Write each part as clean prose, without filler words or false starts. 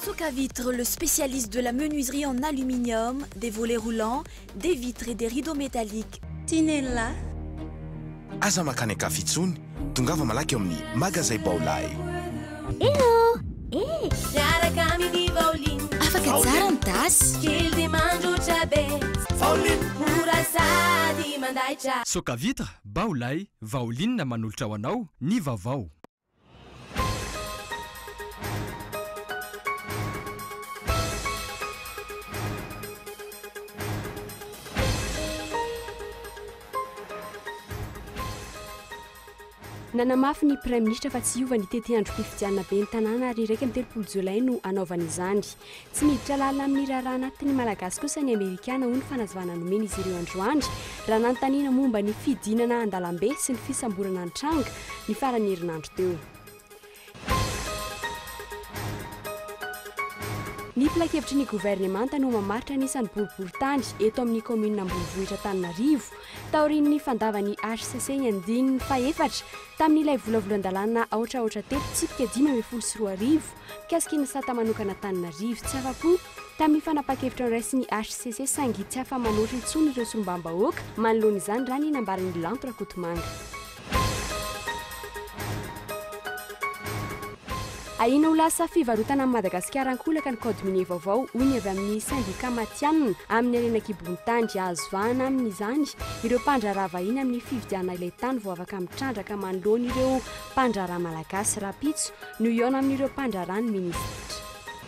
Soca Vitre, le spécialiste de la menuiserie en aluminium, des volets roulants, des vitres et des rideaux métalliques. Tinella. Aza makany akafitsony, tongava malaky eo amin'ny magazay Baolay. Afaka tsara ny tasy. Soca Vitre, Baolay, vaolinina manolotra ho anao ny vaovao. Nanamafy ny Prime Ministre fa tsy hiova ny tetehandrom-pifidianana be ny tanàna ary iraika amin'ny 3 Jolay no anaovana izany. Tsy miditra lalina amin'ny raharaha anatin'ny Malagasy kosa ny Amerikana ho ny fanazavana nomena izy ireo androandry raha nanontaniana momba ny fidinana an-dalambe sy ny fisamborana ny tranga ny farany herinandro teo. Ny filakevitry ny gouvernemanta no mamaritra nisan'ny boriboritany eto amin'ny commune Ambonivohitra Antananarivo taorian'ny fandavany HCC ny andininy faefatra tamin'ilay volavolan-dalàna aotraotra teto tsipika 524 mikasika sata manokana Antananarivo tsy afa-po tamin'ny fanapa-kevitra raisy ny HCC sangy tsy afa-manoatra intsony ireo solombavam-bahoaka manoloana izany raha ny nambaran'ny Lanto Rakotomanga. Aina ho lasa fivarotana amin'ny Madagasikara ankolaka ny code minier vaovao hoy ny avy amin'ny syndicat matianina amin'ny arenan-kibonitany azo vahana amin'izany ireo mpandraraha vahiny amin'ny fividiana ilay tany vao afaka mitrandraka manoloana ireo mpandraraha malagasy rapitso no iona amin'ireo mpandraraha ny ministra.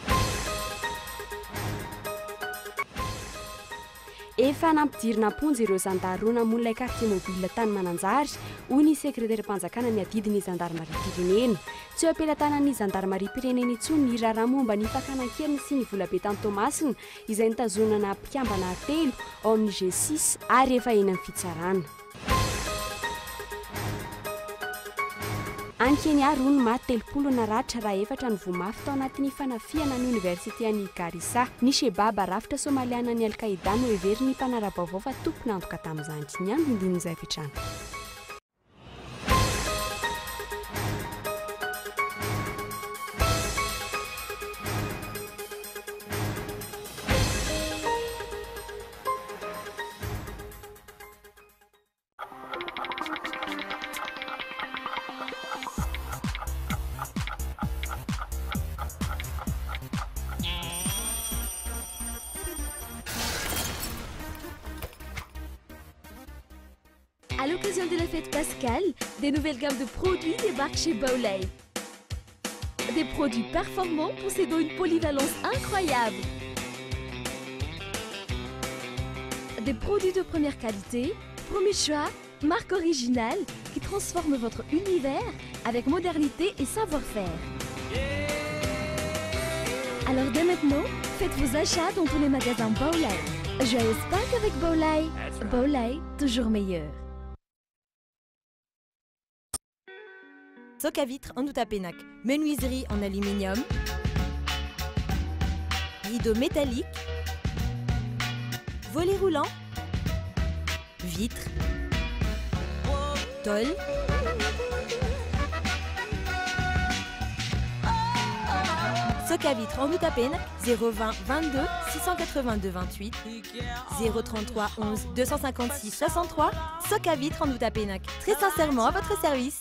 Efa nampidirina amponja ireo zandarona mon'ilay quartier mobile tany Mananjary hoy ny sekretary-mpanjakana miadidiny Gendarmerie Pirenena. Tsy eo ampelantanan'ny Gendarmerie Pirenena intsony ny raharaha momba ny fakanan-keriny sy ny volabe tany Tomasina izay nitazonana mpikambana 3 ao amin'ny G6 ary efa eny amin'ny fitsarana. Any Kenya roa ny maty 30 naratra raha efatra ny vomafy tao anatin'ny fanafiana ny Université an'i Garissa. Ny Shebaba rafitra Somaliana ny Al-Qaïda no hevery ny mpanara-baovao fa tompony antoka tamin'izany. Ny andindin'izay fitrano. À l'occasion de la fête pascale, des nouvelles gammes de produits débarquent chez Baolay. Des produits performants possédant une polyvalence incroyable. Des produits de première qualité, premier choix, marque originale qui transforment votre univers avec modernité et savoir-faire. Alors dès maintenant, faites vos achats dans tous les magasins Baolay. Joyeuse Pâques avec Baolay. Baolay, toujours meilleur. Soca Vitre en Outapenac, menuiserie en aluminium, rideaux métalliques, volets roulants, vitres, tôle, Soca Vitre en Outapenac, 020 22 682 28, 033 11 256 63, Soca Vitre en Outapenac, très sincèrement à votre service.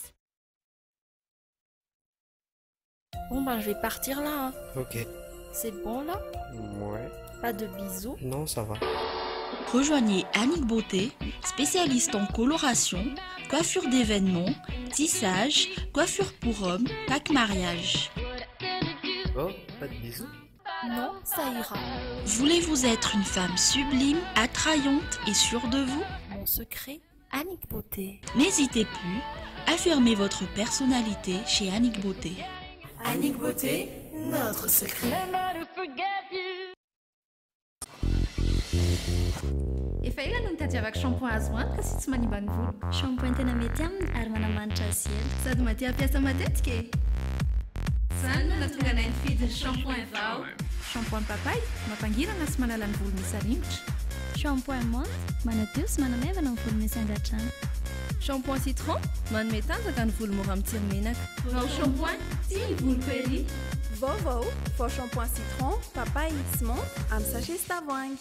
Bon ben je vais partir là. Hein. Ok. C'est bon là? Ouais. Pas de bisous? Non, ça va. Rejoignez Annick Beauté, spécialiste en coloration, coiffure d'événements, tissage, coiffure pour hommes, pack mariage. Oh, pas de bisous? Non, ça ira. Voulez-vous être une femme sublime, attrayante et sûre de vous? Mon secret, Annick Beauté. N'hésitez plus, affirmez votre personnalité chez Annick Beauté. Annick Beauté, notre secret. Efa ela no nitadiavako shampoing azo antoka sy tsy manimba ny volo. Shampoing tena mety aminy ary manamanitra azy ela. Sady maty ampiasa matetika e. Zany no natonga anay nifidy ny shampoing vao. Shampoing papay mampangirana sy manala ny volo misy rivotra. Shampoing menthe manadio sy manamevana ny volo misy angatrano. Shampoing citron manome tanjaka ny volo mora amin'ny tsiro-menaka. Vao shampoing tia ny volo query. Vaovao vao shampoing citron papay sy menthe amin'ny sachet sy tavoahangy.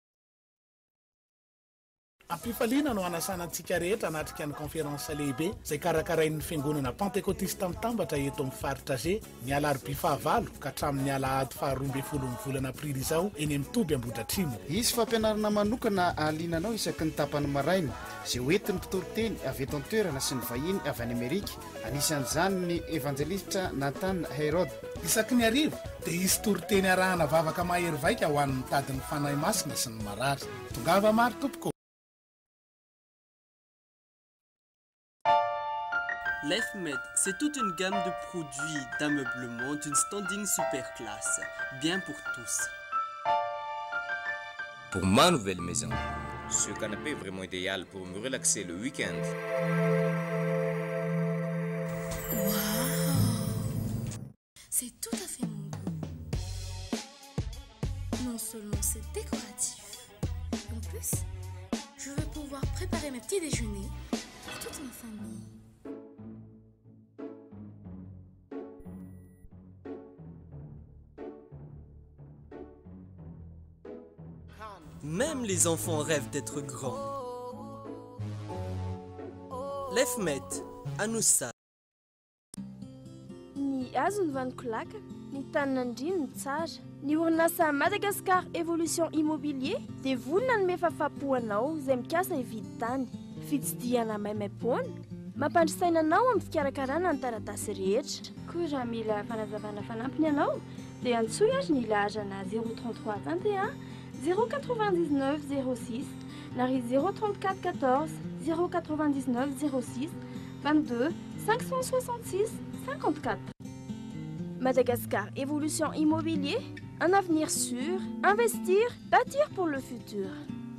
Ampifaliana no anasanantsika rehetra anatrika ny conférence lehibe izay karakarain'ny fiangonana pentecôtiste mitambatra eto amin'ny faritra G ny alarobia fahavalo ka hatramin'ny alahady faharoa ambin'ny folo ny volana aprily izao eny amin'ny Toby Ambohidratrimo. Izy fampianarana manokana alinanao isaky ny tapany maraina izay hoentin'ny mpitoroteny avy eto an-toerana sy ny vahiny avy any Amerika. Anisan'izany ny evangelista Nathan Herod. Isaky ny arivo dia isy toroteny arahana vavaka mahery vaika ho an'ny mitady ny fanahy masina sy ny marary. Tongava maro tompoko. L'EFMED, c'est toute une gamme de produits d'ameublement d'une standing super classe, bien pour tous. Pour ma nouvelle maison, ce canapé est vraiment idéal pour me relaxer le week-end. Waouh! C'est tout à fait mon goût. Non seulement c'est décoratif, en plus, je vais pouvoir préparer mes petits déjeuners pour toute ma famille. Même les enfants rêvent d'être grands. L'EFMED, à nous ça. Ny azony vanikolaka, ny taninandrino ny tsara, ny orinasa Madagascar Evolution Immobilier dia vonona ny mefafapoanao izay mikasa hividy tany. Fitsidihana maimaimpoana, mampandrisaina anao amin'ny fikarakarana ny taratasy rehetra. Koa raha mila fanazavana fanampiny anao dia antsoy azy ny laharana 033 21 099 06 nari 034 14 099 06 22 566 54. Madagascar Évolution Immobilier, un avenir sûr, investir, bâtir pour le futur.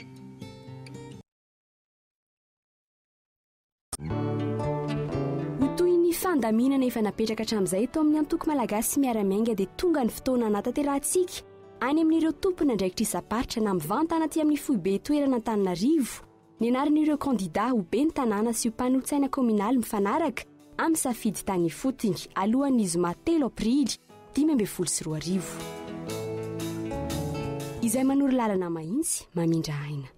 Ny fandaminana efa napetraka hatramin'izay eto amin'ny antoko malagasy miaramiainga dia tonga ny fotoana nataterantsika any amin'ireo tompona ndraikitra isaparitra na mivantana aty amin'ny foibe toerana Antananarivo. Ny anaran'ireo kandida ho be ny tanàna sy ho mpanolotsaina kominaly mifanaraka amin'ny safidy tany fotony alohan'ny zoma 3 aprily 2024. Izay manoro lalana mahitsy mamindra aina.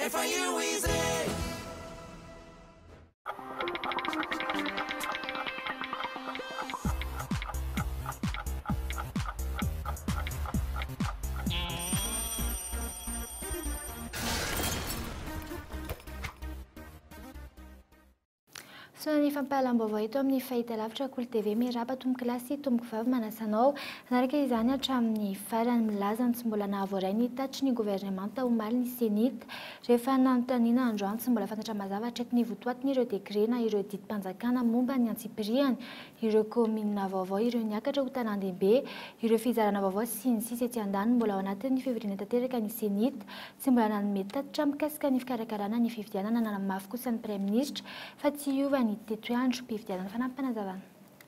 Sonany fampahalam-baovao eto amin'ny fahitalavitra Cool TV miraba tomboky lasy tomboky vavy manasanao naraka izany hatramin'ny farany milaza ny tsy mbola nahavoray ny tatry ny gouvernemanta omaly ny senita rehefa nanontaniana androany tsy mbola fantatra mazava hatreto ny votoatiny ireo dekre na ireo didim-panjakana momba ny antsipiriany ireo komina vaovao ireo niakatra ho tanàn-dehibe ireo fizarana vaovao sy ny sisa ety andany mbola ao anatin'ny fivoriana tanteraka ny senita tsy mbola nanome tatitra mikasika ny fikarakarana ny fifidianana nanamafy kosa ny prime ministre fa tsy hiova ny tetoandro mpifidianana fanampanazavana.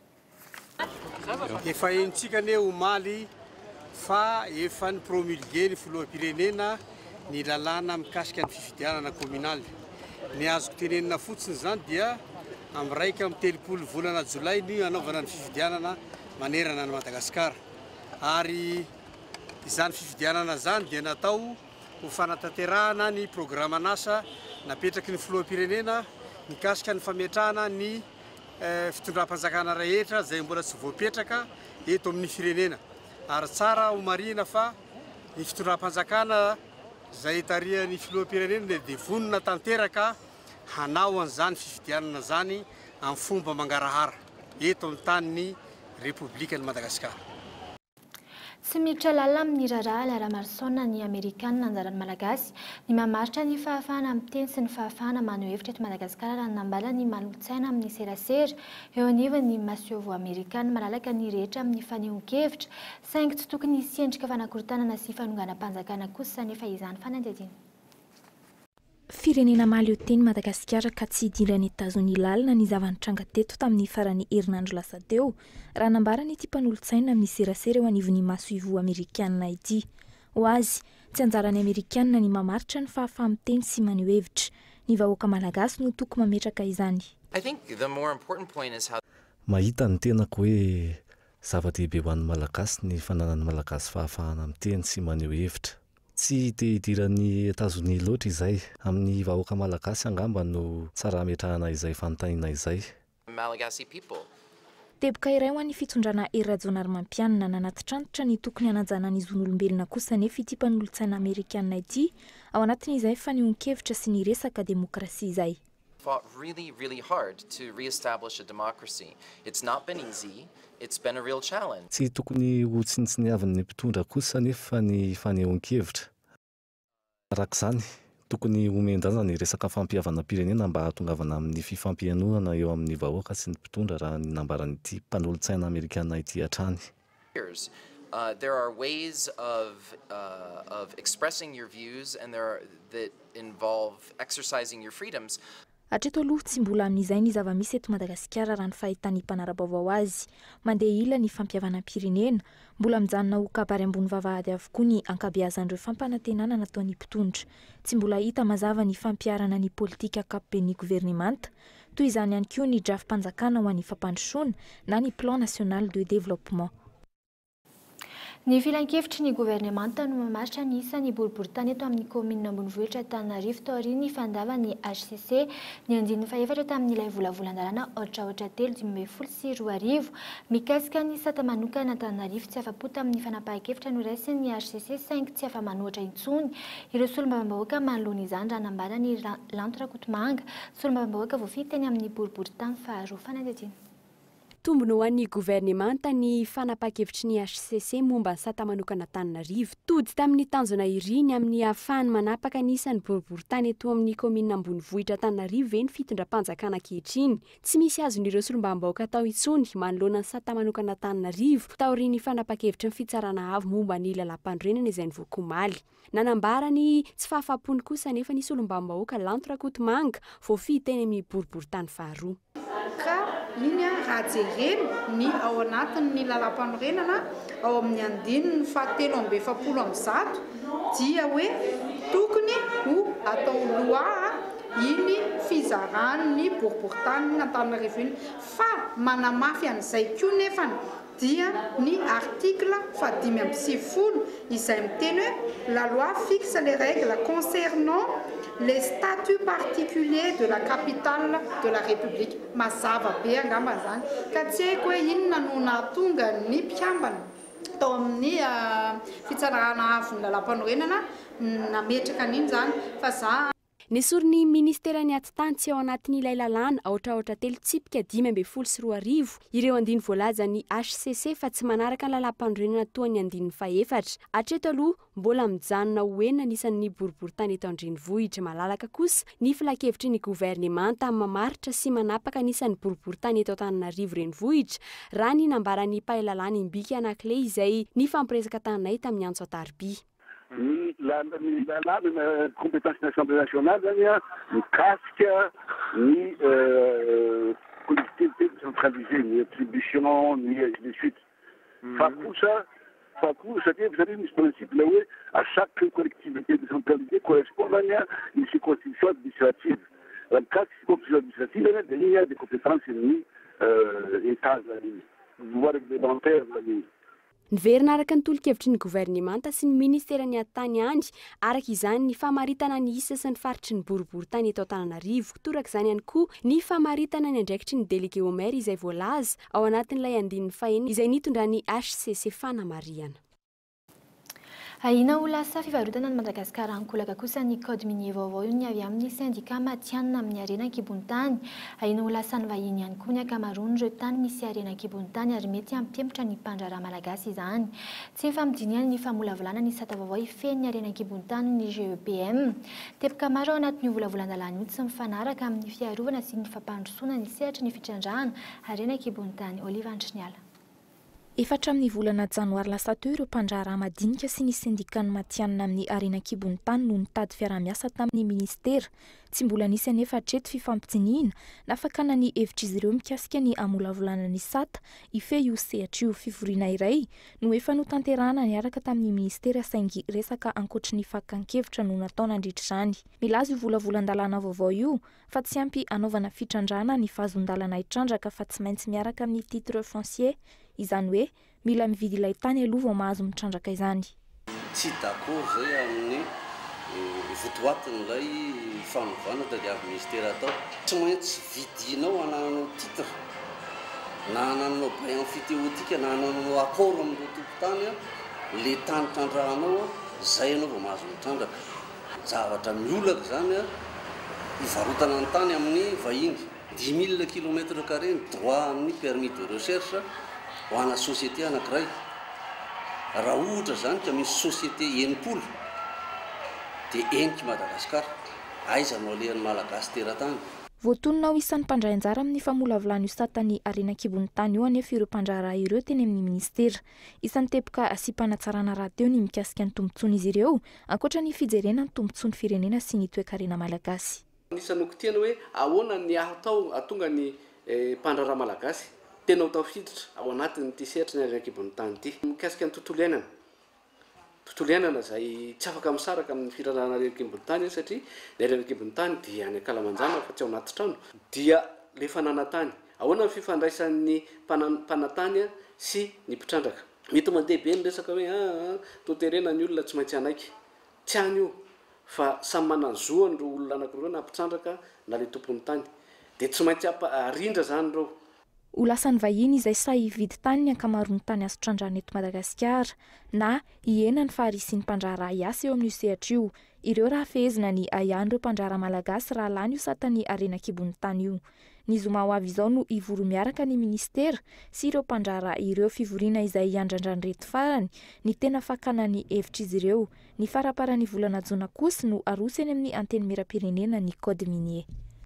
Efa entsika ne omaly fa efa ny promulgué ny filoham-pirenena ny lalàna mikasika ny fifidianana kominaly. Ny azoko tenenina fotsiny zany dia amin'ny raika amin'ny telopolo volana jolay ny anaovana ny fifidianana manerana ny Madagasikara. Ary izany fifidianana zany dia natao ho fanatanterahana ny programa an'asa napetraky ny filoham-pirenena mikasika ny fametrahana ny fitondram-panjakana rehetra izay mbola tsy voapetraka eto amin'ny firenena. Ary tsara ho marina fa ny fitondram-panjakana izay tarihan'ny filoham-pirenena dia vonona tanteraka hanao an'izany fifidianana zany amin'ny fomba mangarahara eto amin'ny tanin'ny Repoblikan'i Madagasikara. Tsy miditra lalina amin'ny raharaha Lara-Marsona ny Amerikanina anjarany malagasy ny mamaritra ny fahafahana amin'ny teny sy ny fahafahana maneho hevitra eto Madagasikara raha nambala ny malotsaina amin'ny serasera eo anivony ny maseovo Amerikana malalaka ny rehetra amin'ny fanehoan-kevitra saingy tsy tokony hisy endrika fanakorontanana sy fanonganam-panjakana kosa nefa izany fanadihadiana. Firenena mahaleo teny Madagasikara ka tsy idiran'ny Etazonia lalina ny zavanitranga teto tamin'ny farany herinandro lasa teo raha nambara ny timpanolotsaina amin'ny serasera eo anivon'ny masoivo Amerikanina ity. Ho azy, tsy anjaran'ny Amerikanina ny mamaritra ny fahafahamteny sy maneho hevitra. ny vahoaka malagasy no toko mametraka izany. Mahita ny tenako hoe zava-dehibe ho an'ny malagasy ny fananany malagasy fahafahana amin'ny teny sy maneho hevitra. Tsy te hidiran'ny Etazonia loatra izay, amin'ny vahoaka malagasy angamba no tsara ametrahana izay fanontaniana izay. Teboka iray ho an'ny fitondrana Erajonary Mampianina nanaty trantotra ny tokony hanajana ny zon'olombelona kosa nefa ity mpanolontsaina Amerikanina ity, ao anatin'izay fanehoan-kevitra sy ny resaka demokrasia izay. Fought really hard to re-establish a democracy. It's not been easy. It's been a real challenge. Tsy tokony ho tsinitsiniavin'ny mpitondra kosa nefa ny fanehoan-kevitra. Arak'izany, tokony homen-danja ny resaka fampihavana pirenena mba hahatongavana amin'ny fifampianoana eo amin'ny vahoaka sy ny mpitondra raha ny nambaran'ity mpanolontsaina Amerikanina ity hatrany. There are ways of expressing your views and that involve exercising your freedoms. Hatreto aloha tsy mbola amin'izay ny zava-misy eto Madagasikara raha ny fahitany mpanara-baovao azy. Mandeha ila ny fampihavana-pirenena, mbola mijanona ho kabary ambony vavahady avokoa ny ankabeazan'ireo fampanantenana nataon'ny mpitondra. Tsy mbola hita mazava ny fampiarana ny politika ankapobeny governemanta, toy izany ihany koa ny drafim-panjakana ho an'ny fampandrosoana na ny plan national de développement. Ny filan-kevitry ny governemanta no mamaritra ny isan'ny boriboritany eto amin'ny komina ambonivohitra Antananarivo taorian'ny fandavan'ny HCC ny andininy faefatra tamin'ilay volavolan-dalàna ohatraohatra 3 mikasika ny sata manokana Antananarivo tsy afa-po tamin'ny fanapahan-kevitra no raisin'ny HCC 5 tsy afa-manoatra intsony ireo solombavambahoaka manoloana izany raha nambarany Lanto Rakotomanga solombavambahoaka voafiny teny amin'ny boriboritany faharoa fanadidina. Tombony ho an'ny governemanta ny fanapahan-kevitry ny HCC momba ny sata manokana Antananarivo tody tamin'ny tanjona iriny amin'ny ahafahany manapaka ny isan'ny boriboritany eto amin'ny komina ambonivohitra Antananarivo eny fitondram-panjakana ankehitriny. Tsy misy azon'ireo solombavambahoaka atao intsony manoloana ny sata manokana Antananarivo taorian'ny fanapahan-kevitry ny fitsarana avo momba ny lalam-pandrenana izay nivoaka omaly. Nanambarany tsy fahafahapony kosa nefa ny solombavambahoaka Lanto Rakotomanga voafiny teny amin'ny boriboritany faharoa. Iny raha jerena ny ao anatin'ny lalam-panorenana ao amin'ny andininy fahatelo amby efapolo amby zato dia hoe tokony ho atao loa iny fizarany boriboritany Antananarivo iny fa manamafy an'izay koa nefany dia ny article 570 izay miteny hoe la loi fixe les règles concernant les statuts particuliers de la capitale de la République. Mazava be angamba zany ka tsy haiko hoe inona no nahatonga ny mpiambana tao amin'ny fitsarana avy ny lalam-panorenana nametraka an'iny zany fa za Nesoriny ministerany atitany tsy ao anatin'ilay lalàna ohatraohatra 3:12 ireo andiny voalaza ny HCC fa tsy manaraka ny lalam-pandrenana toa ny andininy faefatra. Hatreto aloha mbola mijanona hoenina nisan'ny boriboritany eto andrenivohitra malalaka kosa ny filan-kevitry ny governemanta mamaritra sy manapaka nisan'ny boriboritany eto Antananarivo renivohitra raha ny nambarany mpahay-lalàna imbika anankiray izay ny fampiresaka tananay tamin'ny Antso Atarby. La compétence de l'Assemblée nationale, ni collectivité décentralisée, ni attribution, ni ainsi de suite. C'est-à-dire, vous avez ce principe-là où à chaque collectivité décentralisée correspond à une circonscription administrative. Dans le cas de circonscription administrative, il y a des compétences ni État, pouvoir réglementaire. Niverina araka ny tolo-kevitry ny governemanta sy ny ministerany atany andry araka izany ny famaritana ny isa sy ny faritry ny boriboritany eto Antananarivo torak'izany ihany koa ny famaritana ny andraikitry ny délégué au maire izay voalaza ao anatin'ilay andininy fahenina izay nitondrany HCC fanamariana. Aina ho lasa fivarotana ny Madagasikara ankolaka kosa ny code minier vaovao ny avy amin'ny syndicat matianina amin'ny arena an-kibontany. Aina ho lasa ny vahiny ihany koa ny ankamaroany ireo tany misy arena an-kibontany ary mety hampihempotra ny mpandraraha malagasy izany. Tsy mifampidiniana ny famolavolana ny sata vaovao ifehin'ny arena an-kibontany ny GEPM. Teboka maro ao anatin'ny volavolan-dalàna io tsy mifanaraka amin'ny fiarovana sy ny fampandrosoana ny sehatra ny fitrandrahana arena an-kibontany. Oliva Andriniala. efatra amin'ny volana janoary lasa teo ireo mpandraharaha madinika sy ny sindikany matianina amin'ny Arenakibon'ny tany no nitady fiarah-miasa tamin'ny ministera. Tsy mbola nisy anefa hatreto fifampitsinihina na fakana ny hevitr'izy ireo mikasika ny amolavolana ny SATA ife io sehatra io. Fivoriana iray no efa notanterahana niaraka tamin'ny ministera saingy resaka ankoatry ny fakan-kevitra no natao nandritra izany. Milaza io volavolan-dalàna vaovao io fa tsy ampy anaovana fitrandrana ny fahazon-dalana hitrandraka fa tsy maintsy miaraka amin'ny titre foncier, izany hoe mila mividy ilay tany aloha vao mahazo mitrandraka izany. Tsy d'accord zay amin'ny votoatin'ilay fanovana dia avy ministera atao. Tsy maintsy vidinao anananao titre na anananao bail amphithéotique na anananao accord amin'ireo tompon-tany le tany trandrahanao zay anao vao mahazo mitrandraka. Zavatra miolaka zany ivarotana ny tany amin'ny vahiny 10 000 km² droit amin'ny permis de recherche ho ana société anankiray. Raha ohatra zany ka misy société enimpolo dia enika Madagasikara aizanao lehan'ny malagasy teratany. Voatonona ho isan'ny mpandray anjara amin'ny famolavolana io SATA ny Arenakibon'ny tany io anefa ireo mpandraharaha ireo teny amin'ny ministera. Isan'ny tepoka asipanatsarana rahateo ny mikasika ny tombontsoan'izy ireo ankoatra ny fijerena ny tombontsoan'ny firenena sy ny toe-karena malagasy. Anisany okitiana hoe ahoana ny atao atonga ny mpandraharaha malagasy tena tafiditra ao anatin'ity sehatra ny Arenakibon'ny tany ity. Mikasika ny tontolo iainana. Tontolo iainana izay tsy afaka misaraka amin'ny firanana Arenakibon'ny tany satria ny Arenakibon'ny tany dia any Kalamanjana fa tsy ao anaty trano dia le fananantany. Ahoana ny fifandraisan'ny mpanantany sy ny mpitrandraka. Mety mandeha be ny resaka hoe toterena ny olona tsy maintsy anaiky. Tsy any io fa samy mananzoany ireo olona anankiroa na mpitrandraka na le tompon'ny tany. Dia tsy maintsy arindra zany ireo. Ho lasan'ny vahiny izay sa hividy tany ny ankamaroan'ny tany azo trandrahana eto Madagasikara na hiena ny faharisin'ny mpandraharaha hiasa eo amin'io sehatra io. Ireo raha fehezina ny ahian'ireo mpandraharaha malagasy raha lany io SATA ny Arenakibon'ny tany io. Ny zoma ho avy izao no ivoro miaraka ny ministera sy ireo mpandraharaha ireo fivoriana izay hiandrandran'ny reto farany ny tena fakana ny hevitr'izy ireo. Ny faraparan'ny volana jona kosa no arosany amin'ny anteny miram-pirenena ny code minier.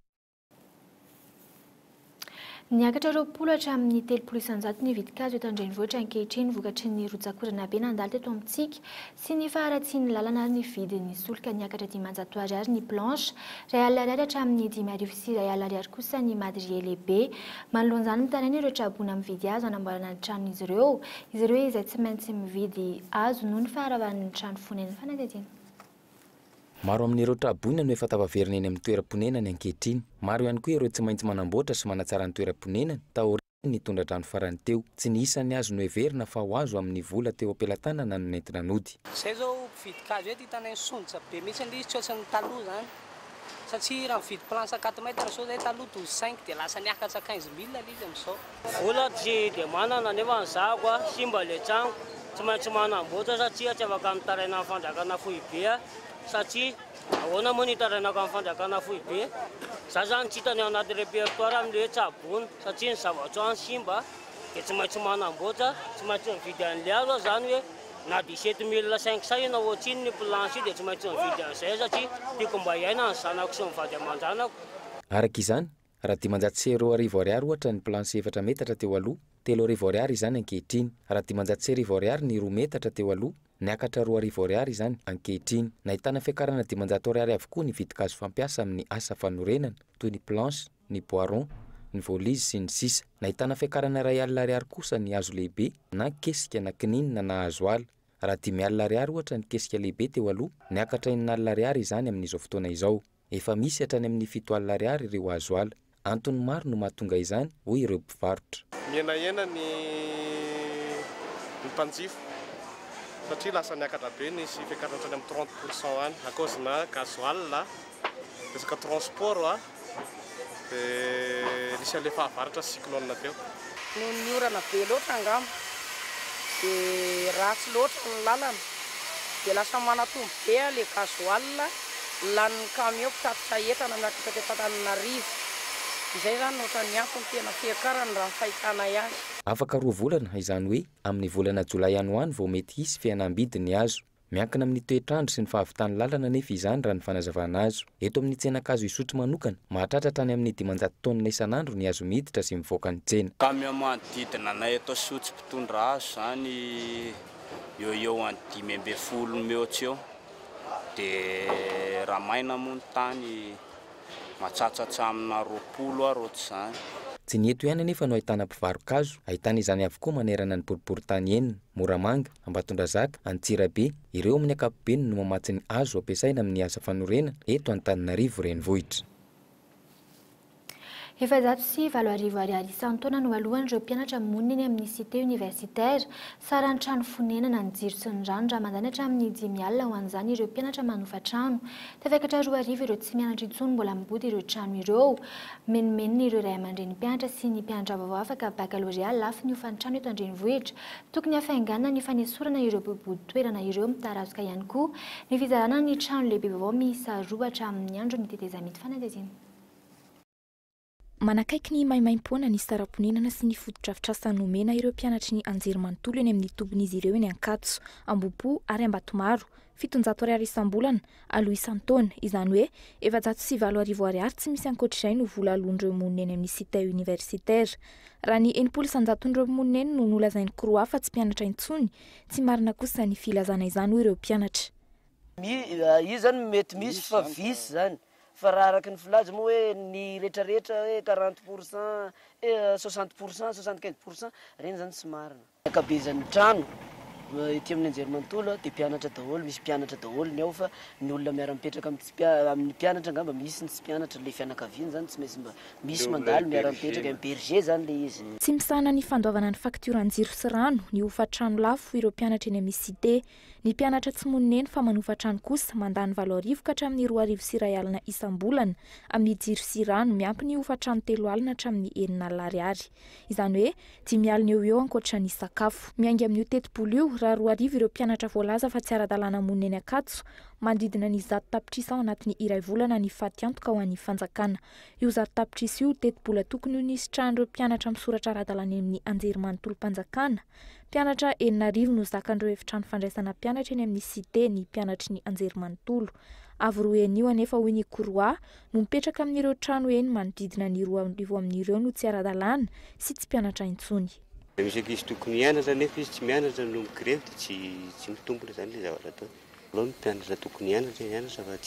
Niakatra roapolo hatramin'ny 300 ny vidin-kazo eto an-drenivohitra ankehitriny vokatry ny rojakorana be nandalo teto amintsika sy ny faharatsian'ny lalana ny vidin'ny solika niakatra 500 ariary ny planche, R1 ariary hatramin'ny 5 sy R1 ariary kosa ny madrier lehibe. Manoloana izany mitaraina ireo trabona mividy hazo anamboarana ny tranon'izy ireo izay tsy maintsy mividy hazo noho ny faharavan'ny trano fonenany fanadihadiana. Maro amin'ireo trabona no efa tavaverina eny amin'ny toeram-ponenany ankehitriny. Maro ihany koa ireo tsy maintsy manamboatra sy manatsara ny toeram-ponenany taorian'ny nitondra trano farany teo. Tsy ny isan'ny azo no heverina fa ho azo amin'ny vola teo am-pelantanana no nentina nody. Zay zao mpividin-kazo eto hitanay sonja be mihitsy izy tsy ohatran'ny taloha zany. Satria raha mividy planche 4 mètres zao zay taloha 12,5 dia lasa niakatra 15 000 izy amin'izao. Vola tsy dia manana nefa ny zako simba le trano tsy maintsy manamboatra satria tsy afaka mitaraina amin'ny fandrakana fohibe satria ahoana moa nitarainako amin'ny fandrakana fohibe. Za zany tsy hitany ao anaty répertoire amin'le tsabona satria ny zavatra any simba dia tsy maintsy manamboatra, tsy maintsy mividy an'le hazo zany hoe na 17 500 na ohatriny ny planche dia tsy maintsy mividy an'izay satria tiako mba hiaina ny zanako sy mivady aman-janako. Araka izany, raha 500 ariary ohatra ny planche 4 metatra teo aloha, 3 ariary izany ankehitriny. Raha 500 ariary ny 2 metatra teo aloha, niakatra 2 ariary izany ankehitriny. Nahitana fiakarana 500 ariary avokoa ny vidin-kazo fampiasa amin'ny asa fanorenana toy ny planche, ny poiron, ny volizy sy ny sisa. Nahitana fiakarana R1 ariary kosa ny hazo lehibe na kesika na kininina na hazo ala. Raha 5 ariary ohatra ny kesika lehibe teo aloha, niakatra 9 ariary izany amin'izao fotoana izao. Efa misy hatrany amin'ny 7 ariary ireo hazo ala. Antony maro no mahatonga izany hoy ireo mpivarotra. Mienahena ny mpanjifo satria lasa niakatra be ny sy fiakarana hatrany amin'ny 30% any à cause na gasoil resaka transport dia nisy an'ilay fahavaratra cyclone teo. No ny orana be loatra angamba dia ratsy loatra ny lalana dia lasa manatombo be ilay gasoil lan'ny camion mpitatitra entana miakatra teto Antananarivo. Izay zany ohatra ny antony tena fiakarana raha fahitana azy. Afaka 2 volana izany hoe amin'ny volana jolay any ho any vao mety hisy fihenam-bidy ny hazo. miankina amin'ny toetrandro sy ny fahavitany lalana nefa izany raha ny fanazavana azo. Eto amin'ny tsenankazo isotro manokana mahatratra tany amin'ny 500 taonina isan'andro ny azo miditra sy mivoaka ny tsena. Kamy manodidina anay eto sotro mpitondra azo zany eo any 520 mihoatra eo, dia raha maina moa ny tany matsatsatra amina 20 aroatran'izany. Tsy ny eto ihany anefa no ahitana mpivarokazo, ahitana izany avokoa manerana ny boriboritany enina, Moramanga, Ambatondrazaka, Antsirabe. Ireo amin'ny ankapobeny no mamatsy ny azo ampiasaina amin'ny asa fanorenana eto Antananarivo renivohitra. Efa 104 ariary isan-taona no alohan'ireo mpianatra monina amin'ny cité universitaire sara ny trano fonenana ny jiro sy ny rano raha mandany hatramin'ny 5 alina ho an'izany ireo mpianatra manofa-trano. Tafakatra 2 arivo ireo tsy mianatra intsony mbola mibody ireo trano ireo. Menomenina ireo ray aman-dreny mpianatra sy ny mpianatra vaovao afaka baccalauréat lafy ny hofan'ny trano eto an-drenivohitra. Tokony hafainganana ny fanesorana ireo bodibody toerana ireo mitarazoka ihany koa ny fizarana ny trano lehibe vaovao miisa 2 hatramin'ny andro ny tetezamity fanadezina. Manakaiky ny maimaim-poana ny saraponenana sy ny fotodrafitrasa nomena ireo mpianatry ny anjerimanontolo eny amin'ny tobin'izy ireo eny Ankatso, Ambohipo ary Ambatomaro, 700 ariary isam-bolana, aloha isan-taona. Izany hoe efa 104 ariary tsy misy ankoatr'izay no vola alon'ireo monina eny amin'ny cité universitaire. Raha ny 900 monina eny no nolazainy Kroa fa tsy mpianatra intsony, tsy marina kosa ny filazana izany ho ireo mpianatra. Io zany mety misy fa visy zany. Fa raha araky ny filaza moa hoe ny rehetrarehetra hoe 40%, 60%, 75% reny zany tsy marina. Ankabezan'ny trano ety amin'ny anjerimanontolo dia mpianatra daholo, misy mpianatra daholo ny ao fa ny olona miara-mipetraka amin'ny mpianatra ngamba misy ny tsy mpianatra le fianakaviany zany tsy maintsy mba misy mandalo miara-mipetraka amin'ny berger zany le izy. Tsy misahana ny fandoavana ny fakturan-jiro sy rano ny hofa-trano lafo ireo mpianatra eny amin'ny cité. Ny mpianatra tsy monina eny fa manofa-trano kosa mandany 7 arivo ka hatramin'ny 2 arivo sy 1 alina isam-bolana amin'ny jiro sy rano miampy ny hofa-trano 3 alina hatramin'ny 9 alina ariary. Izany hoe 5 alina eo ankoatra ny sakafo. Miainga amin'ny tetapolo io raha 2 arivo ireo mpianatra voalaza fa tsy ara-dalàna monina eny Ankatso, mandidina ny 100 tapitrisa ao anatin'ny iray volana ny faty antoka ho an'ny fanjakana. Io 100 tapitrisa io tetapolo tokony ho nisitran'ireo mpianatra misoratra ara-dalàna amin'ny anjerimanontolo-mpanjakana. Mpianatra 9 arivo no zakan'ireo efitrano fandraisana mpianatra eny amin'ny cité ny mpianatry ny anjerimanontolo. Avy io anefa hoy ny Koroa no mipetraka amin'ireo trano eny manodidina ny 2 arivo amin'ireo no tsy ara-dalàna sy tsy mpianatra intsony. Misy ankizy tokony mianatra nefa izy tsy mianatra no migrevy dia tsy mitombona zany le zavatra atao. Aloha mpianatra tokony mianatra fa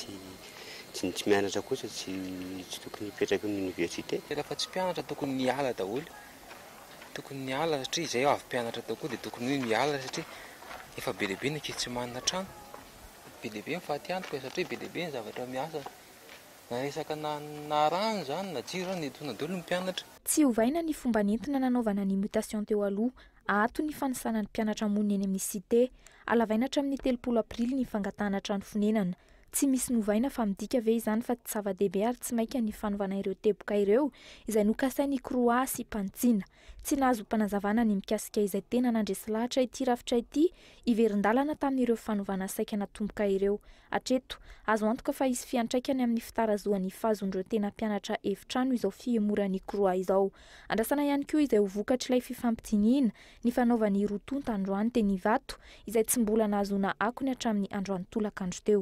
tsy mianatra kosa tsy tokony mipetraka amin'ny université. Rehefa tsy mpianatra tokony miala daholo. Tokony miala satria izay avy mpianatra tokoa dia tokony miala satria efa be lehibe ny ankizy tsy manana trano. Be lehibe mifaty antoka satria be lehibe ny zavatra miasa. Na resaka na rano zany na jiro ny tona daholo ny mpianatra. Tsy hovaina ny fomba nentina nanaovana ny mutation teo aloha ato ny fanisana ny mpianatra monina eny amin'ny cité. Alavaina hatramin'ny 30 aprily ny fangatahana trano fonenana. Tsy misy novaina fa midika ve izany fa tsy zava-dehibe ary tsy maika ny fanovana ireo teboka ireo izay nokasain'ny Kroa sy Pantsina. Tsy nahazo mpanazavana ny mikasika izay tena nandresy lahatra ity rafitra ity iverin-dalana tamin'ireo fanovana saika natomboka ireo. Hatreto azo antoka fa isy fiantraikany amin'ny fitarazoan'ny fahazon'ireo tena mpianatra efitrano izao fihemoran'ny Kroa izao. Andrasana ihany koa izay ho vokatr'ilay fifampitiniana ny fanaovan'ny rotonta androany teny Ivato izay tsy mbola nahazoana akony hatramin'ny androany tolakandro teo.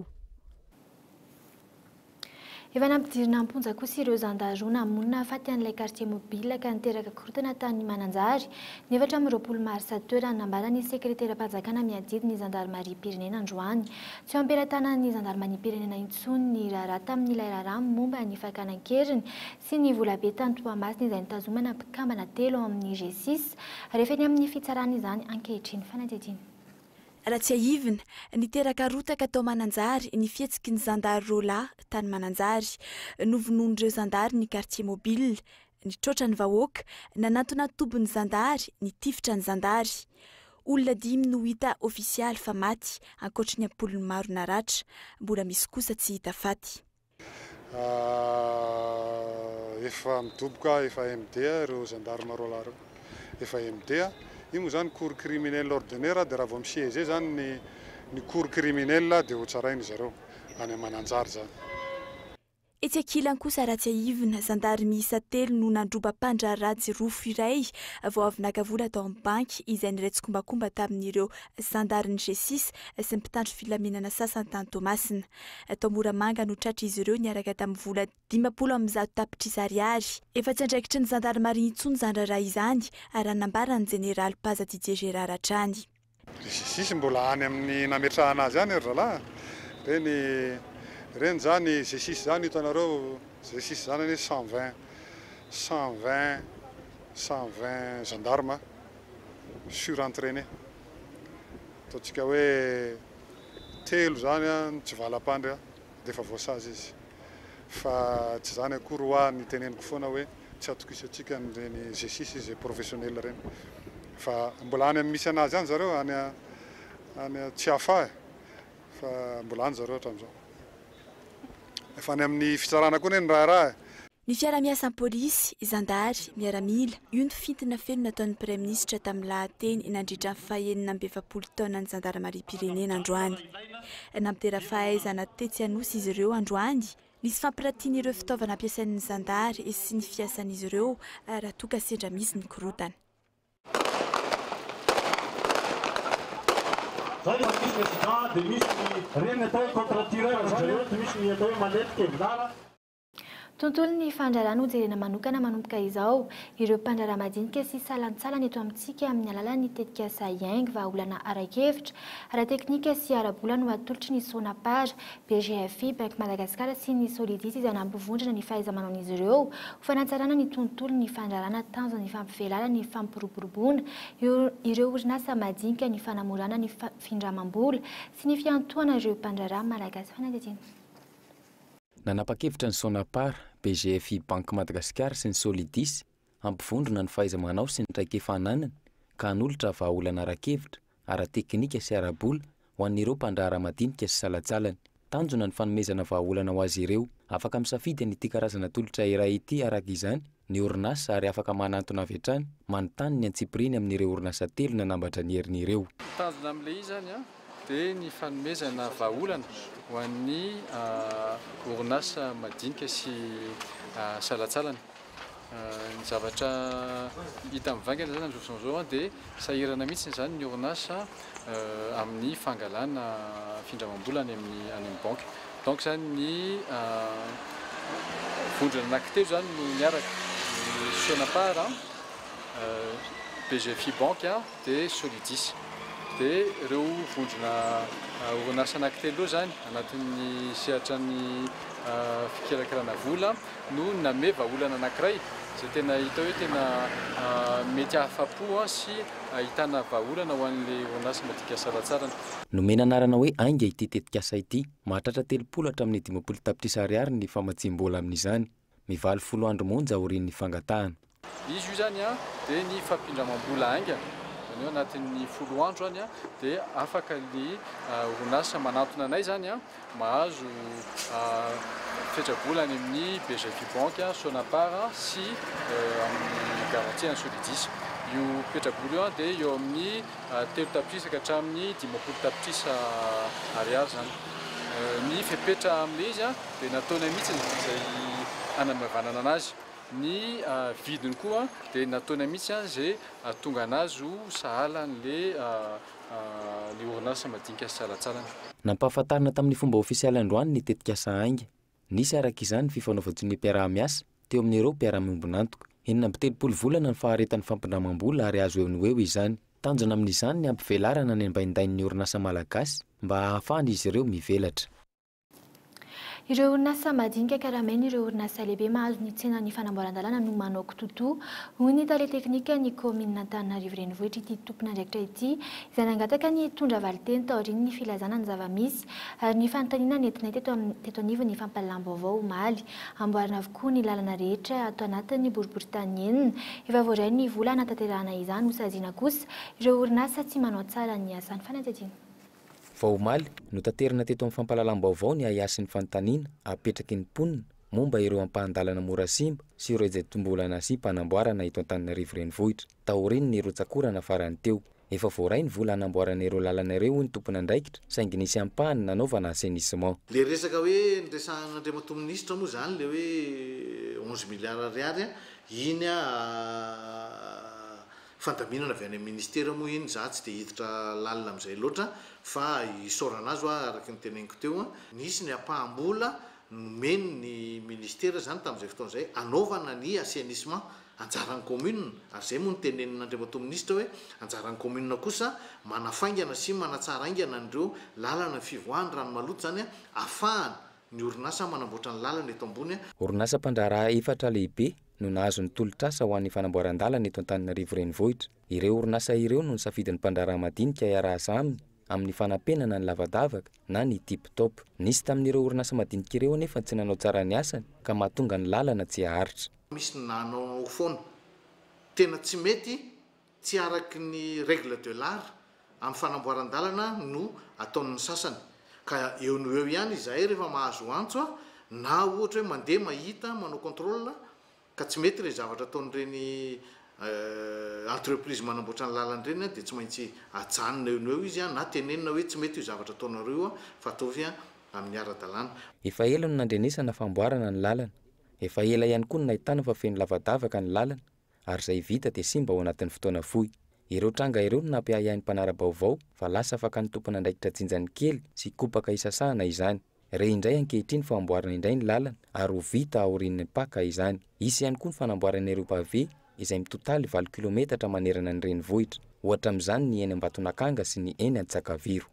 Efa nampidirina amponja kosa ireo zandarona monina afaty an'ilay quartier mobile ka niteraka korotana tany Mananjary. Ny 7 marsa toerana nambarany sekretera-panjakana miadidi ny zandarmaria pirenena androany. Tsy ampelatana ny zandarmania pirenena intsony ny raharaha tamin'ilay raharaha momba ny fakanan-keriny sy ny volabe tany toamasina izay nitazomana mpikambana 3 amin'ny G6 rehefa ny amin'ny fitsarana izany ankehitriny fanadidina. Raha tsy ahivina, niteraka rotaka tao Mananjary ny fihetsiky ny zandary rola tany Mananjary, novonon'ireo zandary ny quartier mobile, ny trotra ny vahoaka, nanatona tobon'ny zandary, ny tifitra ny zandary. Olona 5 no hita ofisialy fa maty, ankoatra ny ampolony maro naratra, mbola misy kosa tsy hita faty. Efa midoboka efa MD ireo zandarma rola reo, efa MD io moa zany cour criminel ordinaire dia raha vao misieze zany ny cour criminel dia ho tsarainy zareo any Mananjary zany. etsy ankilany kosa ratsy aivina zandary miisa 3 no nandroba-pandra ratsy rofo iray vao avy nakavola tao amin'ny banky izay niretsy-kombakomba tamin'ireo zandariny G6 sy mpitandro filaminana sasany tany Tomasina. Tao Moramanga no tratra izy ireo niaraka tamin'ny vola 500 tapitrisa ariary. Efa tsy andraikitry ny zandary mariny intsony zandraraha izany ary nanambarany Jeneraly Paza Didier Gérard Atrany. Sisy mbola any amin'ny nametrahana azy any ry zalahy. Reny zany G6 zany hitanareo G6 zany 120 gendarme surentraîné. Ataontsika hoe 3 zany tsy valam-pandry dia efa voasazy izy. Fa tsy zany akory hoa niteneniko foana hoe tsy atokisatsika nireny G6 izy professionnel reny. Fa mbola any amin'ny misy anazy any zareo any tsy hafa fa mbola any zareo hatramin'izao. Efa any amin'ny fitsarana koa ny raha. Ny fiara-miasan'ny polisy, zandary, miaramila, io ny fintina feno nataon'ny Premier Ministre tamin'ny lahateny nandritra ny fahaenina amby 70 taona ny zandarmarie-pirenena androany. Nampitera fahaizana tetsy anosy izy ireo androany. Nisy fampiratiana ireo fitaovana ampiasain'ny zandary sy ny fiasan'izy ireo raha toka sendra misy ny korotana. Zany misy president dia misy reny atao contre-tireur zany misy ny atao manety kevlara. Tontolo ny fandrarana hojerena manokana manomboka izao ireo mpandrara madinika sy salantsalana eto amintsika amin'ny alalan'ny tetika sahiaingy vahaolana arakevitra ara-teknika sy arabola no atolotry ny Sonapar, BGFI, Bank Madagascar sy ny Solidis izay nampivondrona ny fahaiza-manaon'izy ireo ho fanatsarana ny tontolo ny fandrarana tanjona ny fampivelana ny fampiroboroboana ireo orinasa madinika ny fanamorana ny findramam-bola sy ny fiantohana ireo mpandrara malagasy fanadidina. Nanapa-kevitra ny Sonapar, BGFI, Bank Madagascar sy ny Solidis ampivondrona ny fahaiza-manao sy ny traikefananana ka hanolotra vahaolana ara-kevitra, ara-teknika sy arabola ho an'ireo mpandrahara madinika sy salatsalany. Tanjona ny fanomezana vahaolana ho azy ireo. Afaka misafidy n'ity karazana tolotra iray ity araka izany ny orinasa ary afaka manantona avy hatrany manontany ny antsipiriny amin'ireo orinasa 3 nanambatra ny herin'ireo. Tanjona amin'ilay izany dia ny fanomezana vahaolana ho an'ny orinasa madinika sy salatsalany. Ny zavatra hita amin'ny vangana zany amin'izao dia sahirana mihitsy zany ny orinasa amin'ny fangalana findramam-bola any amin'ny banky. Donc zany ny vondrona anankitelo zany no miaraka ny Sonapar, BGFI Bank dia Solidis. Dia ireo vondrona orinasa anankitelo zany anatin'ny sehatra ny fikarakarana vola no name vahaolana anankiray izay tena hita hoe tena mety ahafapo sy ahitana vahaolana ho an'ilay orinasa madinika salatsalana. Nomena anarana hoe ainga ity tetikasa ity, mahatratra 30 hatramin'ny 50 tapitrisa ariary ny famatsim-bola amin'izany, mivaly 10 andro monja aorian'ny fangatahana. Izy io zany dia ny fampindramam-bola ainga eo anatin'ny 10 andro any dia afaka ny orinasa manatona anay zany mahazo fetrabola any amin'ny BGFI Bank, Sonapar sy amin'ny garantie ny Solidis. Io fetrabola io dia eo amin'ny 3 tapitrisa ka hatramin'ny 50 tapitrisa ariary zany. Ny fepetra amin'ilay izy dia nataonay mihitsy izay hanamavanana anazy. Ny vidiny koa dia nataonay mihitsy izay tonga anazy ho sahala n'ilay orinasa madinika sy salatsalana. Nampahafantarina tamin'ny fomba ofisialy androany ny tetikasa ainga. Nisy araka izany fifanaovantsy ny mpiara-miasa teo amin'ireo mpiara-miombonantoka. 7 volana ny faharetan'ny fampindramam-bola ary azo eo ny eo izany. Tanjona amin'izany ny ampivelarana ny ambaindain'ny orinasa malagasy mba ahafahany izy ireo mivelatra. Ireo orinasa madinika karameny ireo orinasa lehibe mahazo ny tsena ny fanamboaran-dalàna no manao kitoto hoy ny tale teknika ny komina Antananarivo renivohitra ity tompona andraikitra ity izay nangataka ny tondra valiteny taorian'ny filazana ny zava-misy ary ny fanontaniana nentinay teto anivony ny fampalalam-baovao omaly amboarina avokoa ny lalana rehetra ato anatin'ny boriboritany enina efa voaray ny vola hanatanterahana izany ho saziana kosa ireo orinasa tsy manao tsara ny asany fanadihadiana. Vaomaly no tanterina teto amin'ny fampalalam-baovao ny aiasin'ny fanontaniana apetraky ny mponina momba ireo ampahandalana morasimba sy ireo izay tombolana sy mpanamboarana eto Antananarivo renivohitra. Taoriany ny rotsakora nafarany teo. efa voaray ny vola hanamboaran'ireo lalana ireo ny tompona andraikitra saingy nisy ampahany nanaovana assainissement. Le resaka hoe nresan'Andriamatoa ministra moa zany le hoe 11 milliards ariary iny fandaminana avy any ministera moa iny za tsy de hiditra lalina am'izay loatra fa isorana azy araky ny teneniko teo nisy ny apahambola nomeny ny ministera zany tamin'izay fotoana zay anaovana ny assainissement anjaran'ny commune ary zay moa ny tenenin'Andriamatoa ministra hoe anjaran'ny commune kosa manafaingana sy manatsara aingana andreo lalana fivoahany rano maloto zany afahany ny orinasa manamboatra ny lalana eto ambony. Orinasa mpandraharaha 4 lehibe no nahazo ny tolotrasa ho an'ny fanamboaran-dalana eto Antananarivo renivohitra. Ireo orinasa ireo no nisafidin'ny mpandraharaha madinika hiarahasa aminy amin'ny fanampenana ny lavadavaka na ny tip top. Nisy tamin'ireo orinasa madinika ireo nefa tsy nanao tsara ny asany ka mahatonga ny lalana tsy haharitra. Misy nanao foana tena tsy mety tsy araky ny règle de l'art amin'ny fanamboaran-dalana no ataon'ny sasany ka eo no eo ihany izahay rehefa mahazo antso na ohatra hoe mandeha mahita manao contrôle ka tsy mety re zavatra ataon'ireny entreprise manamboatra ny lalana ireny dia tsy maintsy ajanona eo no eo izy na tenenina hoe tsy mety io zavatra ataonareo fa ataovy amin'ny ara-dalàna. Efa ela no nandrenesana famboarana ny lalana. Efa ela ihany koa no nahitana fa feno lavadavaka ny lalana ary izay vita dia simba ao anatin'ny fotoana fohy. Ireo tranga ireo no nampiahiahin'ny mpanara-baovao fa lasa afaka ny tompona andraikitra tsinjany kely sy kopaka isasahana izany. Re indray ankehitriny famboarana indray ny lalana ary ho vita aorian'ny paka izany. Isy ihany koa ny fanamboarana ireo pavé izay mitotaly 7 kilometatra manerana ny renivohitra. Ohatra amin'izany ny eny Ambatonakanga sy ny eny Antsakaviro.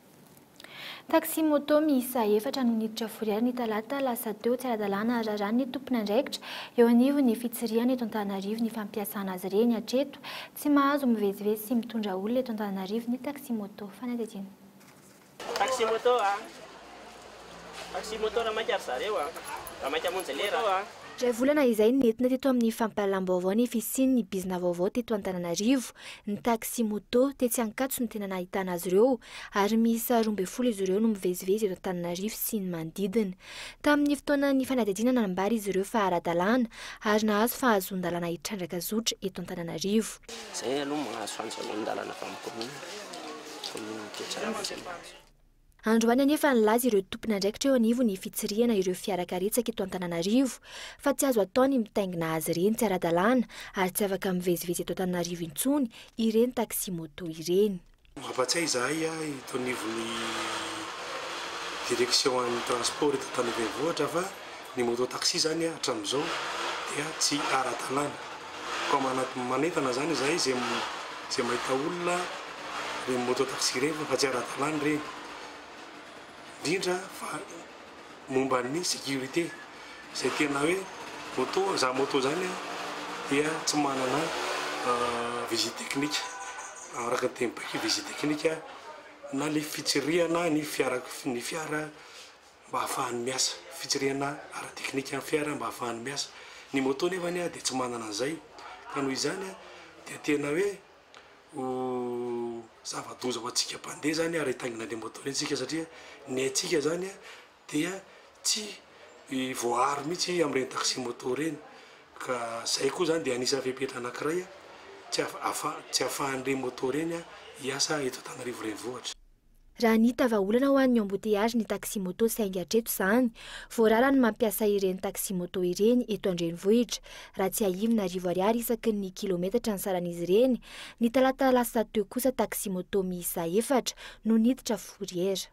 Taxi moto miisa 4 no niditra foriary ny talata lasa teo tsy ara-dalàna araran'ny tompona andraikitra eo anivo ny fitsiriana eto Antananarivo ny fampiasana azy ireny hatreto tsy mahazo mivezivezy sy mitondra olona eto Antananarivo ny taxi moto. Fanadidina. Taxi moto taxi moto raha mainka ry zareo raha mainka monjy lera. Ray volana izay nentina teto amin'ny fampahalalam-baovao ny fisiany ny bizina vaovao teto Antananarivo. Ny taxi moto tetsy Ankatso no tena nahitana azy ireo ary miisa 12 izy ireo no mivezivezy eto Antananarivo sy ny manodidina. Tamin'ny fotoana ny fanadihadiana nambara izy ireo fa ara-dalàna ary nahazo fahazon-dalàna hitrandraka zotra eto Antananarivo. Zay aloha mahazo fahazon-dalàna fa amin'ny commune toetra. Androany anefa nilaza ireo tompona andraikitra eo anivo ny fitsiriana ireo fiarakaretsaka eto Antananarivo fa tsy azo ataony mitaingina azy ireny tsy ara-dalàna ary tsy afaka mivezivezy eto Antananarivo intsony ireny taxi moto ireny. Mampatsiahy izahay ito anivon'ny direction ny transport eto Antananarivo fa ny moto taxi zany hatramin'izao dia tsy ara-dalàna. Ka manentana zany izahay izay mahita olona ireny moto taxi ireny fa tsy ara-dalàna ireny. Indrindra fa momba ny sécurité izay tena hoe moto zany dia tsy manana visite technique araka ny tempoky visite technique na le fitsiriana ny fiara mba ahafahany miasa fitsiriana ara technique ny fiara mba ahafahany miasa. Ny moto nefany dia tsy manana an'izay ka noho izany dia tena hoe zava-doza ho antsika mpandeha zany ary hitangina le moto antsika satria ny antsika zany dia tsy voaharo mihitsy amin'ireny taxi moto reny ka zay koa zany dia anisany fepetra anankiray tsy ahafahan'ireny moto reny hiasa eto Antananarivo renivohitra. Raha nita vahaolana ho an'ny embouteillage ny taxi moto saingy hatreto izany voarara ny mampiasa ireny taxi moto ireny eto an-drenivohitra raha tsy ahimina ariary isaky ny kilometatra ny saran'izy ireny. Ny talata lasa teo kosa taxi moto miisa 4 no niditra foriera.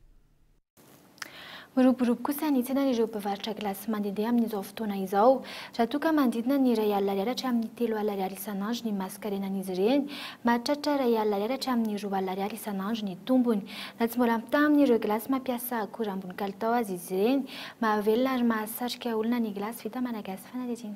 Miroborobo kosa ny tsenan'ireo mpivarotra glasy mandehandeha amin'izao fotoana izao. Raha toa ka manodidina ny iray alina ariary hatramin'ny 3 alina ariary isan'andro ny masikarenan'izy ireny, mahatratra iray alina ariary hatramin'ny 2 alina ariary isan'andro ny tombony. Na tsy mbola ampita amin'ireo glasy mampiasa akora ambony kalitao azy izy ireny, mahavelona ary mahasatrika olona ny glasy vita malagasy. Fanadidina.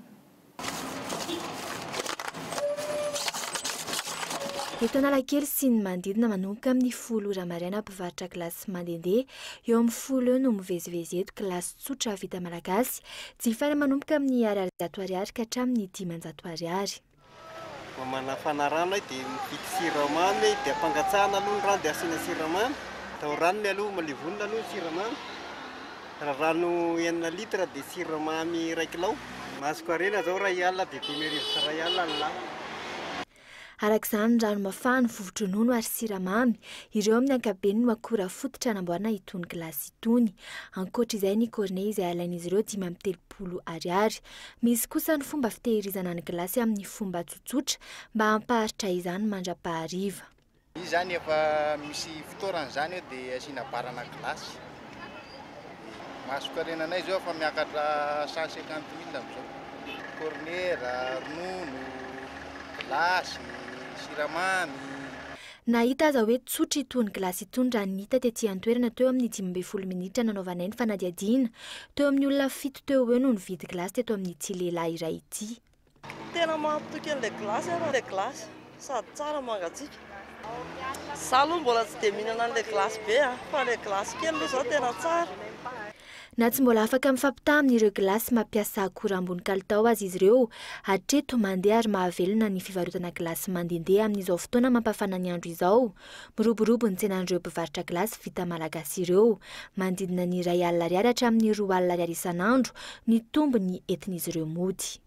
Eto Analakely sy ny manodidina manomboka amin'ny 10 ora maraina mpivarotra glasy mandehandeha, eo amin'ny 10 no mivezivezy eto glasy tsotra vita malagasy, jifaina manomboka amin'ny ariary ka hatramin'ny 500 ariary. Mamana rano dia mividy siramamy dia ampangatsahana aloha ny rano dia asiana siramamy. Atao ranony aloha malivonina aloha ny siramamy. Raha rano 1 litra dia siramamy 1 kilao. Masoko arena zao 2 alina dia 2 arivo 1 alina ny lahy. Arak'izany rano mafana, vovo-dronono ary siramamy ireo amin'ny ankabeny no akora fototra hanamboarana itony glasy itony. Ankoatra izay ny cornet izay alain'izy ireo 530 ariary. Misy kosa ny fomba fitehirizana ny glasy amin'ny fomba tsotsotra mba hampaharitra izany mandra-pahariva. Izy zany efa misy fitoerany zany dia asiana barana glasy. Mahasokarenanay zao fa miakatra 150 000 amizao. Cornet, ronono, glasy, siramamy. Nahita aza hoe tsotra itony glasy itony raha nihita tetỳ an-toerana teo amin'ny 15 minitra nanaovanay ny fanadihadiana. Teo amin'ny olona 7 teo eo no nividy glasy teto amin'ny ity lehilahy iray ity. Tena mampitoky an'ilay glasy ilay glasy sady tsara mangatsiaka. Za aloha mbola tsy dia mihinana an'ilay glasy be fa ilay glasy kely aloha zao tena tsara. Na tsy mbola afaka mifampitaha amin'ireo glasy mampiasa akora ambony kalitao azy izy ireo, hatreto mandeha ary mahavelona ny fivarotana glasy mandendeha amin'izao fotoana mampafana ny andro izao. Miroborobo ny tsenan'ireo mpivarotra glasy vita malagasy ireo, mandidina ny R1,00 hatramin'ny R2,00 isan'andro ny tombony entin'izy ireo mody.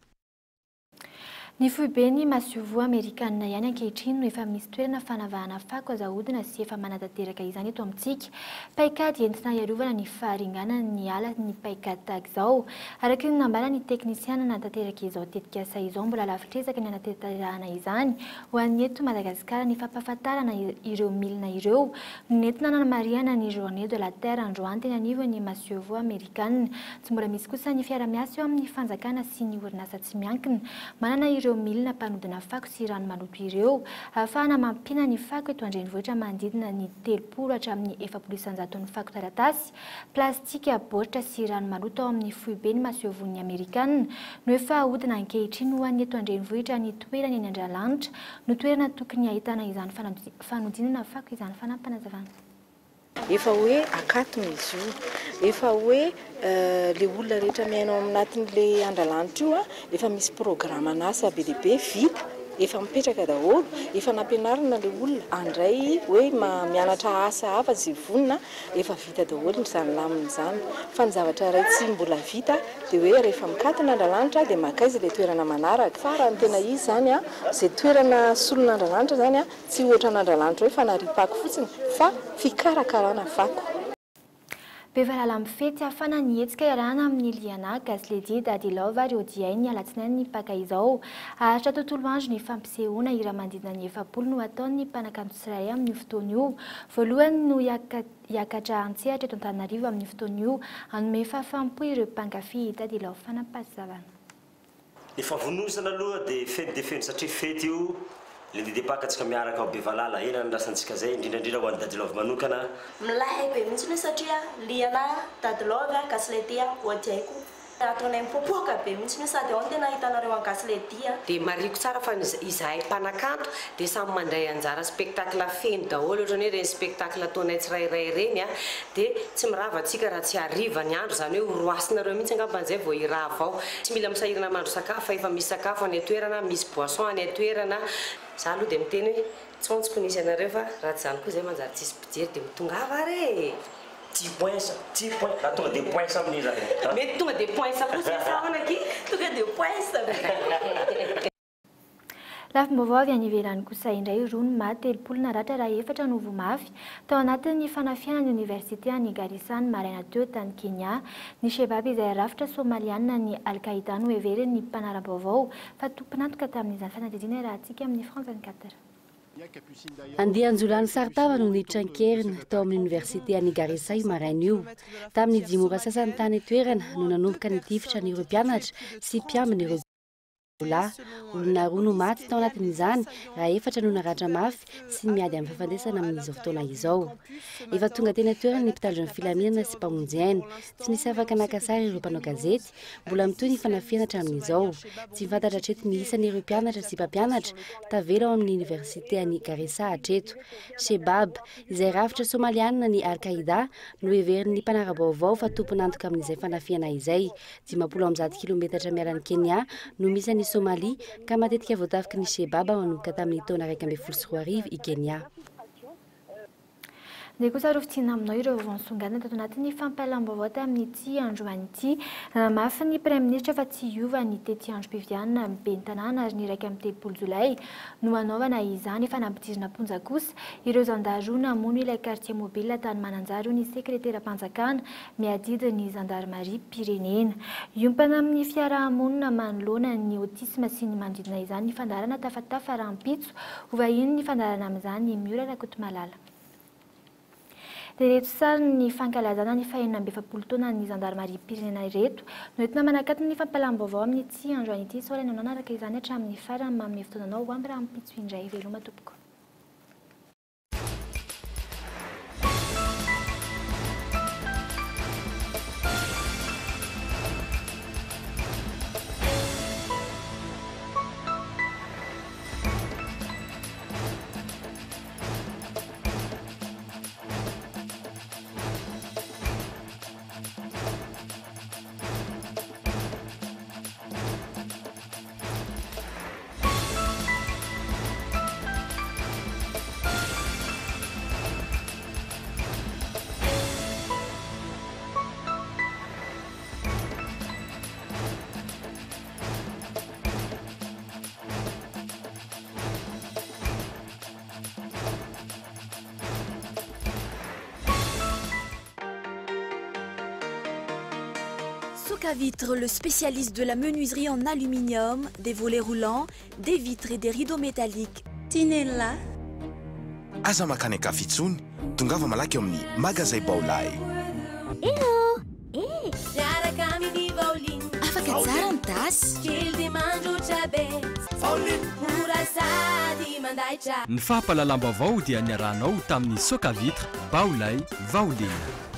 Ny foibeny masiovo Amerikanina ihany ankehitriny no efa misy toerana fanavahana fako azahodina sy efa manatanteraka izany eto amintsika. Paikady entina iarovana ny faharingana ny ala ny paikady tahaka izao. Araka ny nambara ny teknisiana nanatanteraka izao tetikasa izao mbola lafitresaka ny anatanterahana izany ho an'ny eto Madagasikara ny fampahafantarana ireo milina ireo nentina nanamariana ny journée de la terre androany teny anivo ny masiovo Amerikanina. Tsy mbola misy kosa ny fiara-miasa eo amin'ny fanjakana sy ny orinasa tsy miankina. Manana ireo milina mpanodina fako sy rano maloto ireo ahafahana mampina ny fako eto andrenivohitra manodidina ny 300 hatramin'ny 400 ny fako taratasy, plastika, baoritra sy rano maloto ao amin'ny foibeny masiovon'ny Amerikanina no efa ahodina ankehitriny ho an'ny eto andrenivohitra ny toerana eny Andralanitra no toerana tokony ahitana izany fanodinana fako izany fanampanazavana. Efa hoe akatony izy io, efa hoe le olona rehetra miaina ao anatin'le Andralanitra io efa misy programme an'asa be dia be vita, efa mipetraka daholo, efa nampianarina le olona andray hoe mianatra asa hafa zay vonina, efa vita daholo izany lamina izany. Fa ny zavatra iray tsy mbola vita dia hoe rehefa mikatona Andralanitra dia makaiza le toerana manaraka. Fa raha ny tena izy zany zay toerana solon'Andralanitra zany tsy ohatra n'Andralanitra hoe fanaripako fotsiny fa fikarakarana fako. Bevalala mifety afana nihetsika iarahana amin'ny Liana, Gasledi, Dadilova, Riodiainy, Alatsinainy, Paka izao. Ahatra tontolo andro ny fampisehoana hira manodidina ny 700 no ataon'ny mpanakanto Tsirairay amin'ny fotoana io. Voalohany no hiakatra an-tsehatra eto Antananarivo amin'ny fotoana io, hanome fahafaham-po ireo mpankafy Dadilova fanampahazavana. Ny favonosana aloha dia fety satria fety io le didipakatsika miaraka ao Bevalala ena andrasantsika zay indrindrandrindra ho an'ny Dadilova manokana. Milahy be mihitsy satria Liana, Dadilova, Gasledia ohatraiko ataonay mipopoaka be mihitsy sady ao tena hitanareo an Gasledia. Dia mariko tsara fa izahay mpanakanto dia samy mandray anjara spectacle feno daholo ohatrany hoe reny spectacle ataonay tsirairay reny dia tsy mirava antsika raha tsy hariva ny andro zany hoe roasinareo mihitsy angampan'izay vao hirava ao. Tsy mila misahirana mandro sakafo fa efa misy sakafo any toerana, misy boisson any toerana. Za aloha dia miteny hoe tsontsoko nisy anareo fa raha tsy zany koa zay manjary tsisy mpijery dia mitongava are. 10 points, 10 points. Raha tonga dia points amin'ny izy. Mety tonga dia points kosa saona aky, tonga dia points. Lafim-baovao avy any ivelany kosa indray rono maty 30 naratra raha 4 no vomafy tao anatin'ny fanafiana ny Université any Garissa ny maraina teo tany Kenya. Ny Shebab izay rafitra Somaliana ny Al-Qaïda no everiny ny mpanara-baovao fa tomponantoka tamin'izany fanadihadiana raha antsika amin'ny France 24. Andianjolany Sartava no nitrankerina tao amin'ny Université any Garissa io maraina io. Tamin'ny 10 ora sasany tany toerana no nanomboka ny tifitra ny ireo mpianatra sy mpiambina ireo olona roa no maty tao anatin'izany raha 4 no naratra mafy sy miady amin'ny fafandesana amin'izao fotoana izao. Efa tonga teny toerana ny mpitandro ny filaminana sy mpamonjy aina. Tsy nisy afaka naka sary ireo mpanao gazety, mbola mitoy ny fanafiana hatramin'izao. Tsy mifantatra hatreto ny isan'ireo mpianatra sy mpampianatra tavela ao amin'ny Université any Garissa hatreto. Shebab izay rafitra Somaliana ny Al-Qaïda no everin'ny mpanara-baovao fa tomponantoka amin'izay fanafiana izay. 50 kilometatra mialan'ny Kenya no misy ny Somalia ka matetika voatafika ny Shebab manomboka tamin'ny taona 2014 i Kenya. dia kosa rofitsina aminao ireo vaovao-nisongadina tato anatin'ny fampahalaam-baovao tamin'ity androany ity. Mafy ny praiministra fa tsy hiova ny tety androm-pifidianana ben'ny tanàna ary ny iraika amin'ny telopolo jolay no hanaovana izany efa nampidirina ponja kosa ireo zandary namono ilay quartier mobile tany Mananjary ny sekretera-mpanjakana miadidy ny zandarmaria Pirenena. Iompana amin'ny fiarahamonina manoloana ny autisme sy ny manodidina izany ny fandarana tafatafa rahampitso ho vahiny ny fandarana amin'izany Miora Rakotomalala. Reto sary ny fankalazana ny faha-27 taona ny zandarmaria Pirenena ireto no entina manakatona ny fampahalaam-baovao amin'ity androany ity saola nanao araka izany hatramin'ny farany manome fotoananao ho amin'ny rahampitso indray veloma tompoko. Soka Vitre, le spécialiste de la menuiserie en aluminium, des volets roulants, des vitres et des rideaux métalliques. Tinella. Aza makany akafitsony, tongava malaky eo amin'ny magazay Baolay. Afaka tsara ny tasy. Ny fahampahalalam-baovao dia niarahanao tamin'ny Soka Vitre, Baolay, Vaolina.